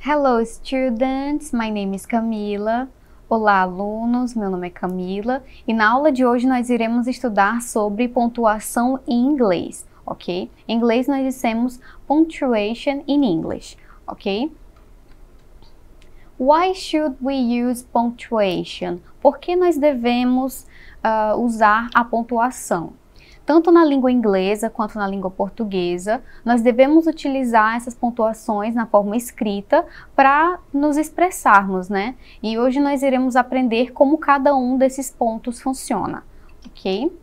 Hello students, my name is Camila. Olá alunos, meu nome é Camila e na aula de hoje nós iremos estudar sobre pontuação em inglês, ok? Em inglês nós dissemos punctuation in English, ok? Why should we use punctuation? Por que nós devemos usar a pontuação? Tanto na língua inglesa quanto na língua portuguesa, nós devemos utilizar essas pontuações na forma escrita para nos expressarmos, né? E hoje nós iremos aprender como cada um desses pontos funciona, ok?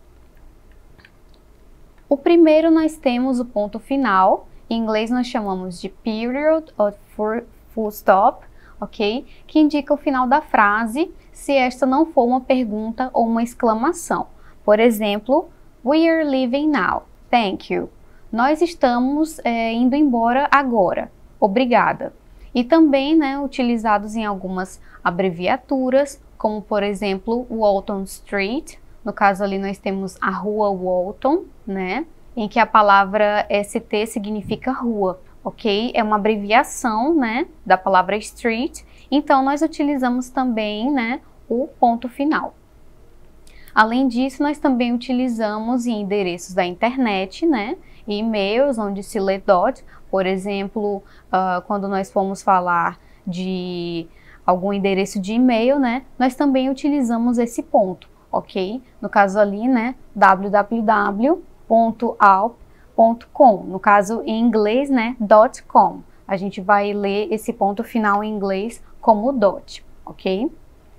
O primeiro nós temos o ponto final, em inglês nós chamamos de period ou full stop, ok? Que indica o final da frase, se esta não for uma pergunta ou uma exclamação. Por exemplo, we are leaving now. Thank you. Nós estamos indo embora agora. Obrigada. E também, né, utilizados em algumas abreviaturas, como por exemplo, Walton Street. No caso ali nós temos a rua Walton, né, em que a palavra ST significa rua, ok? É uma abreviação, né, da palavra street. Então nós utilizamos também, né, o ponto final. Além disso, nós também utilizamos em endereços da internet, né, e e-mails onde se lê dot, por exemplo, quando nós formos falar de algum endereço de e-mail, né, nós também utilizamos esse ponto, ok? No caso ali, né, www.alp.com, no caso em inglês, né, .com. A gente vai ler esse ponto final em inglês como dot, ok?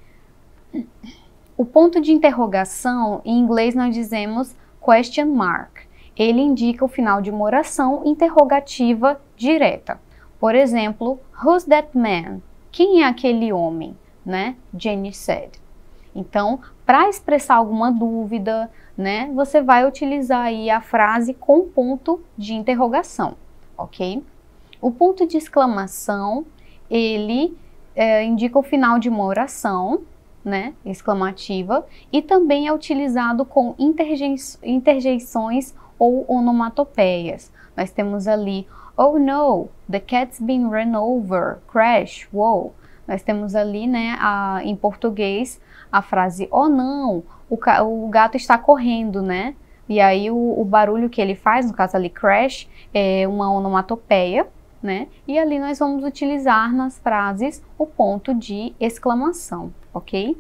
O ponto de interrogação, em inglês nós dizemos question mark. Ele indica o final de uma oração interrogativa direta. Por exemplo, who's that man? Quem é aquele homem? Né? Jenny said. Então, para expressar alguma dúvida, né, você vai utilizar aí a frase com ponto de interrogação, ok? O ponto de exclamação, ele indica o final de uma oração, né, exclamativa, e também é utilizado com interjeições ou onomatopeias. Nós temos ali, oh no, the cat's been run over, crash, whoa. Nós temos ali, né, em português, a frase, oh não, o gato está correndo, né? E aí o barulho que ele faz, no caso ali, crash, é uma onomatopeia, né? E ali nós vamos utilizar nas frases o ponto de exclamação, ok?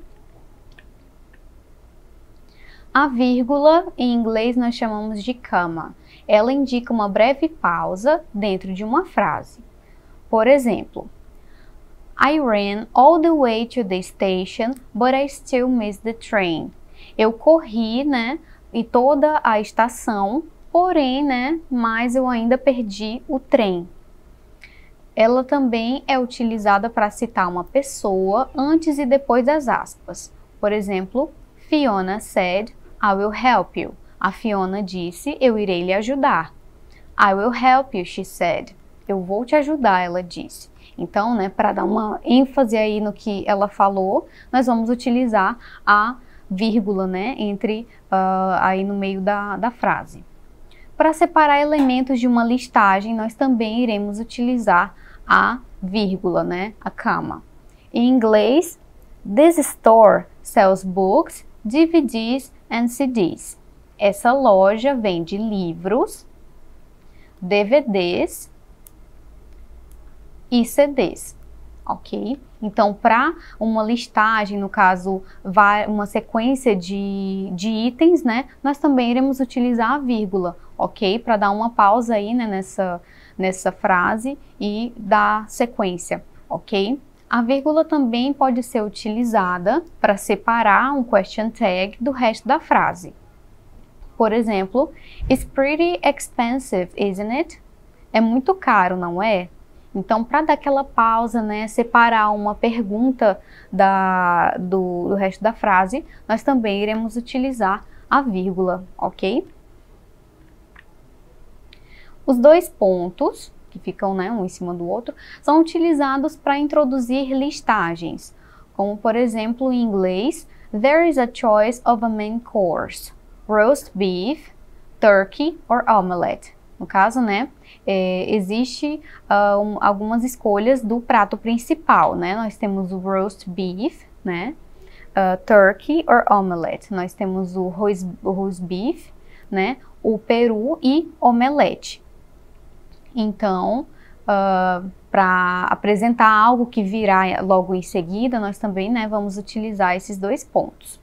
A vírgula, em inglês nós chamamos de comma. Ela indica uma breve pausa dentro de uma frase. Por exemplo, I ran all the way to the station, but I still missed the train. Eu corri, né, e toda a estação, porém, né, mas eu ainda perdi o trem. Ela também é utilizada para citar uma pessoa antes e depois das aspas. Por exemplo, Fiona said, I will help you. A Fiona disse, eu irei lhe ajudar. I will help you, she said. Eu vou te ajudar, ela disse. Então, né, para dar uma ênfase aí no que ela falou, nós vamos utilizar a vírgula, né, aí no meio da frase. Para separar elementos de uma listagem, nós também iremos utilizar a vírgula, né, a comma. Em inglês, this store sells books, DVDs and CDs. Essa loja vende livros, DVDs e CDs, ok? Então, para uma listagem, no caso, uma sequência de itens, né, nós também iremos utilizar a vírgula, ok? Para dar uma pausa aí, né, nessa frase e dar sequência, ok? A vírgula também pode ser utilizada para separar um question tag do resto da frase. Por exemplo, it's pretty expensive, isn't it? É muito caro, não é? Então, para dar aquela pausa, né, separar uma pergunta do resto da frase, nós também iremos utilizar a vírgula, ok? Os dois pontos, que ficam, né, um em cima do outro, são utilizados para introduzir listagens, como por exemplo em inglês, there is a choice of a main course, roast beef, turkey or omelette. No caso, né, existe algumas escolhas do prato principal, né? Nós temos o roast beef, né? Turkey or omelette. Nós temos o roast beef, né? O peru e omelete. Então, para apresentar algo que virá logo em seguida, nós também, né, vamos utilizar esses dois pontos.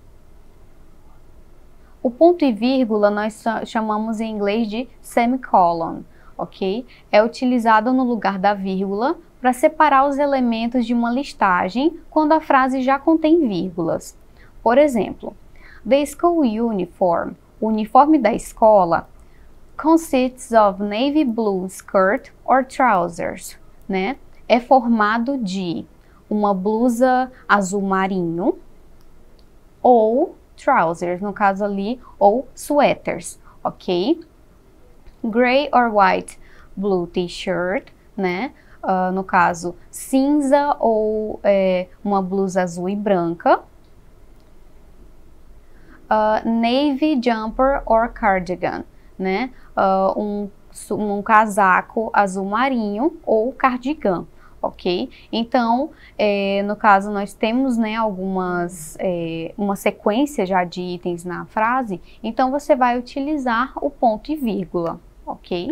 O ponto e vírgula nós chamamos em inglês de semicolon, ok? É utilizado no lugar da vírgula para separar os elementos de uma listagem quando a frase já contém vírgulas. Por exemplo, the school uniform, o uniforme da escola, consists of navy blue skirt or trousers, né? É formado de uma blusa azul marinho ou trousers, no caso ali, ou sweaters, ok? Gray or white blue t-shirt, né? No caso, cinza ou uma blusa azul e branca. Navy jumper or cardigan, né? Um casaco azul marinho ou cardigan, ok? Então, no caso, nós temos, né, uma sequência já de itens na frase, então você vai utilizar o ponto e vírgula, ok?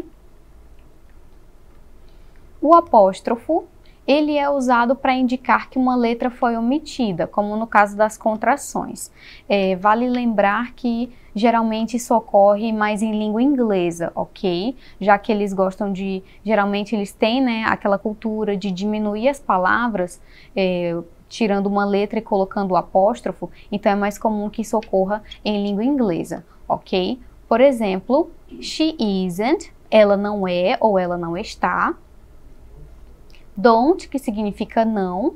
O apóstrofo, ele é usado para indicar que uma letra foi omitida, como no caso das contrações. Vale lembrar que geralmente isso ocorre mais em língua inglesa, ok? Já que eles gostam de, geralmente eles têm, né, aquela cultura de diminuir as palavras, tirando uma letra e colocando o apóstrofo, então é mais comum que isso ocorra em língua inglesa, ok? Por exemplo, she isn't, ela não é ou ela não está. Don't, que significa não.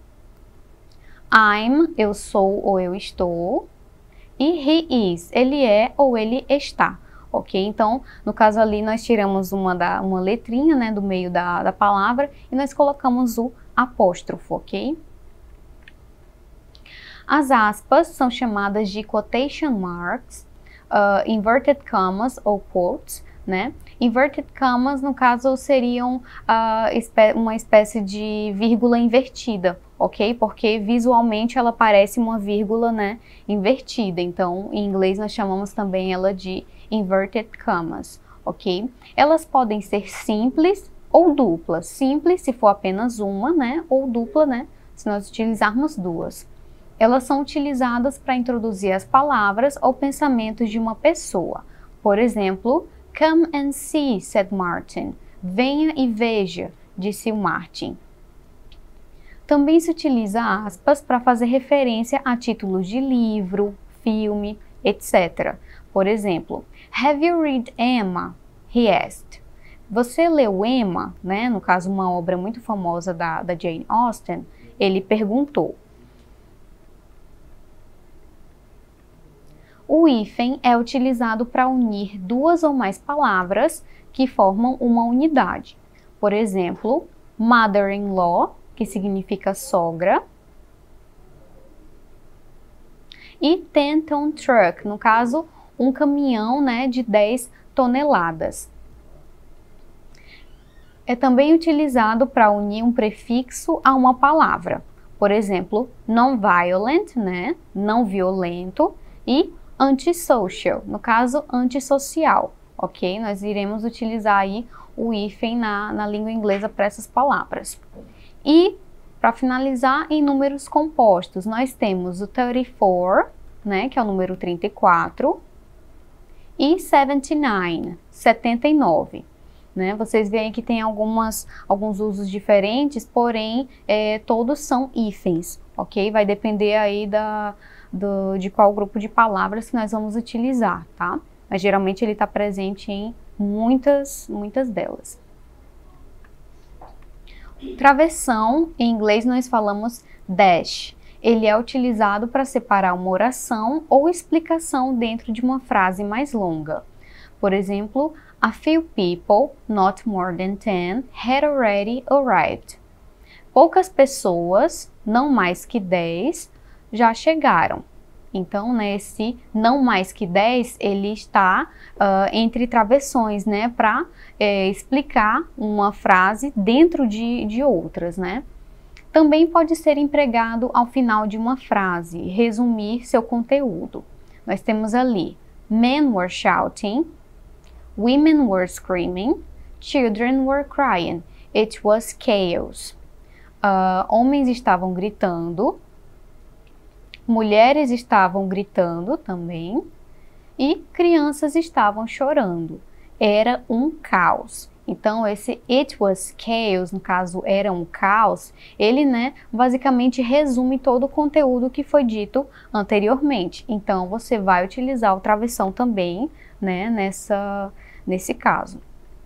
I'm, eu sou ou eu estou. E he is, ele é ou ele está, ok? Então, no caso ali, nós tiramos uma letrinha, né, do meio da palavra e nós colocamos o apóstrofo, ok? As aspas são chamadas de quotation marks, inverted commas ou quotes, né? Inverted commas, no caso, seriam uma espécie de vírgula invertida, ok? Porque visualmente ela parece uma vírgula, né, invertida. Então, em inglês nós chamamos também ela de inverted commas, ok? Elas podem ser simples ou duplas. Simples se for apenas uma, né? Ou dupla, né? Se nós utilizarmos duas. Elas são utilizadas para introduzir as palavras ou pensamentos de uma pessoa. Por exemplo, come and see, said Martin. Venha e veja, disse o Martin. Também se utiliza aspas para fazer referência a títulos de livro, filme, etc. Por exemplo, have you read Emma? He asked. Você leu Emma, né? No caso, uma obra muito famosa da Jane Austen. Ele perguntou. O hífen é utilizado para unir duas ou mais palavras que formam uma unidade. Por exemplo, mother-in-law, que significa sogra, e 10-ton truck, no caso, um caminhão, né, de 10 toneladas. É também utilizado para unir um prefixo a uma palavra. Por exemplo, non-violent, né, não violento, e antisocial, no caso, antissocial, ok? Nós iremos utilizar aí o hífen na língua inglesa para essas palavras. E, para finalizar, em números compostos, nós temos o 34, né, que é o número 34, e 79, 79. Né? Vocês veem que tem alguns usos diferentes, porém, todos são hífens, ok? Vai depender aí de qual grupo de palavras que nós vamos utilizar, tá? Mas geralmente ele está presente em muitas delas. Travessão, em inglês nós falamos dash. Ele é utilizado para separar uma oração ou explicação dentro de uma frase mais longa. Por exemplo, a few people, not more than 10, had already arrived. Poucas pessoas, não mais que 10, já chegaram. Então, né, esse não mais que 10, ele está entre travessões, né, para explicar uma frase dentro de outras, né. Também pode ser empregado ao final de uma frase, resumir seu conteúdo. Nós temos ali, men were shouting, women were screaming, children were crying, it was chaos. Homens estavam gritando, mulheres estavam gritando também e crianças estavam chorando. Era um caos. Então, esse it was chaos, no caso, era um caos, ele, né, basicamente resume todo o conteúdo que foi dito anteriormente. Então, você vai utilizar o travessão também, né, nesse caso.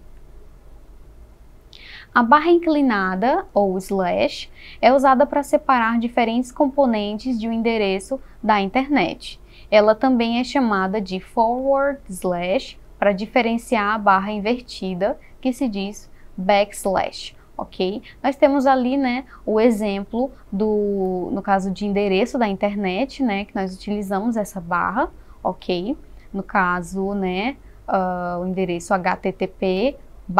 A barra inclinada, ou slash, é usada para separar diferentes componentes de um endereço da internet. Ela também é chamada de forward slash, para diferenciar a barra invertida, que se diz backslash, ok? Nós temos ali, né, o exemplo no caso de endereço da internet, né, que nós utilizamos essa barra, ok? No caso, né, o endereço http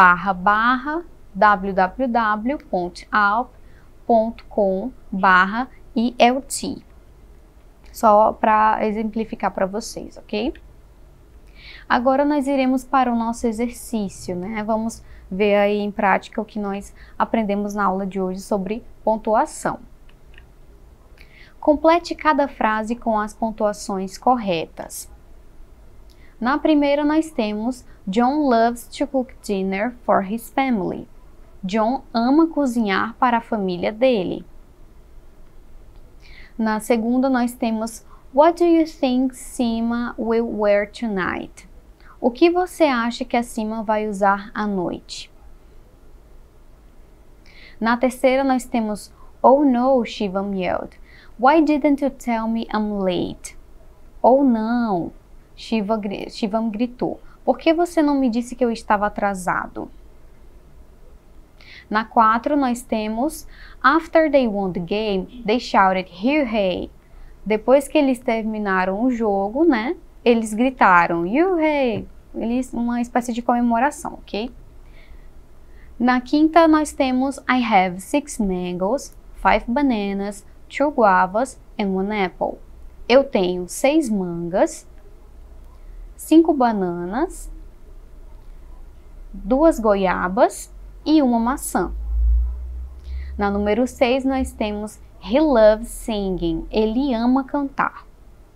www.alp.com/ILT. Só para exemplificar para vocês, ok? Agora nós iremos para o nosso exercício, né? Vamos ver aí em prática o que nós aprendemos na aula de hoje sobre pontuação. Complete cada frase com as pontuações corretas. Na primeira nós temos John loves to cook dinner for his family. John ama cozinhar para a família dele. Na segunda nós temos What do you think Sima will wear tonight? O que você acha que a Sima vai usar à noite? Na terceira nós temos Oh no, Shivam yelled. Why didn't you tell me I'm late? Oh não, Shivam gritou. Por que você não me disse que eu estava atrasado? Na 4 nós temos After they won the game, they shouted hooray. Depois que eles terminaram o jogo, né, eles gritaram hooray, uma espécie de comemoração, ok? Na 5ª nós temos I have 6 mangoes, 5 bananas, 2 guavas and 1 apple. Eu tenho 6 mangas, 5 bananas, 2 goiabas e 1 maçã. Na número 6 nós temos He loves singing. Ele ama cantar.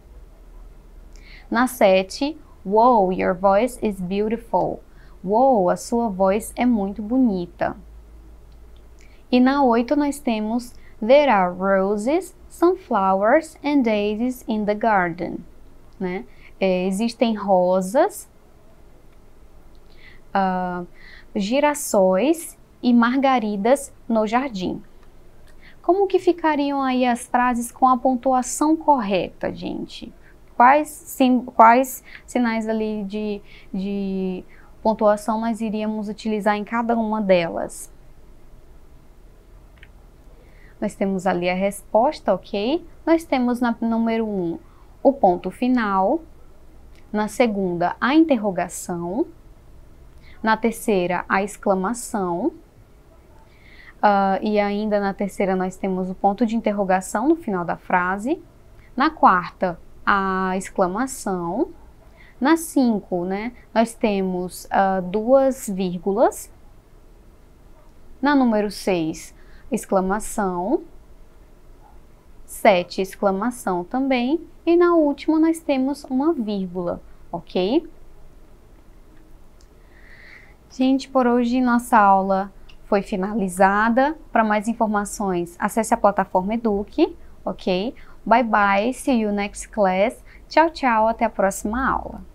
Na 7, Wow, your voice is beautiful. Wow, a sua voz é muito bonita. E na 8 nós temos There are roses, sunflowers and daisies in the garden. Né? Existem rosas, girassóis e margaridas no jardim. Como que ficariam aí as frases com a pontuação correta, gente? Quais sinais ali de pontuação nós iríamos utilizar em cada uma delas? Nós temos ali a resposta, ok? Nós temos na número 1 o ponto final, na segunda a interrogação, na terceira a exclamação, e ainda na terceira nós temos o ponto de interrogação no final da frase, na quarta a exclamação, na 5, né, nós temos 2 vírgulas, na número 6 exclamação, 7 exclamação também, e na última nós temos uma vírgula, ok? Gente, por hoje nossa aula foi finalizada. Para mais informações, acesse a plataforma Eduque, ok? Bye bye, see you next class. Tchau, tchau, até a próxima aula.